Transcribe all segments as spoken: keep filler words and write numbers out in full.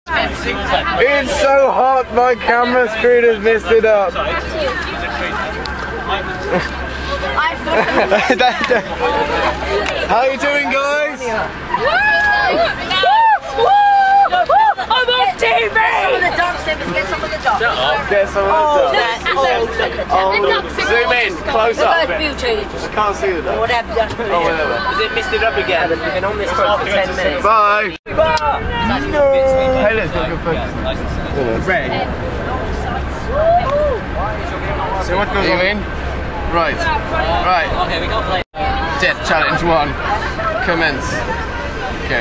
It's so hot, my camera screen has messed it up. How are you doing, guys? I'm on T V! Get some of the ducks, get some of the ducks. Shut up. Get some of the ducks. Oh, zoom in, close up. I can't see the ducks. Whatever, that's oh, whatever. Is it misted up again? We've been on this for ten minutes. Bye. Bye. No. Hey, let's go good focus. Red. So what goes on in? Right. Right. Okay, we got play. Death challenge one. Commence. Okay.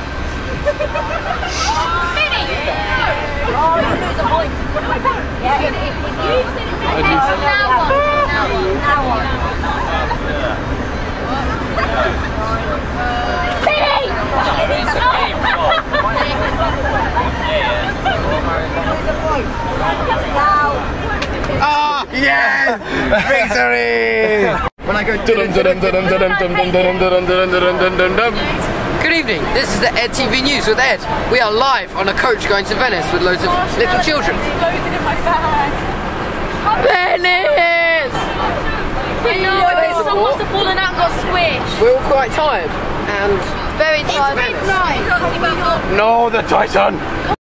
Ah, yes! Victory! When I go dum dum dum dum dum dum dum dum dum dum dum dum dum. Good evening, this is the Ed T V News with Ed. We are live on a coach going to Venice with loads of little children. Venice! I know, someone must have fallen out and got squished. We're all quite tired and very tired. It's midnight. No, the Titan!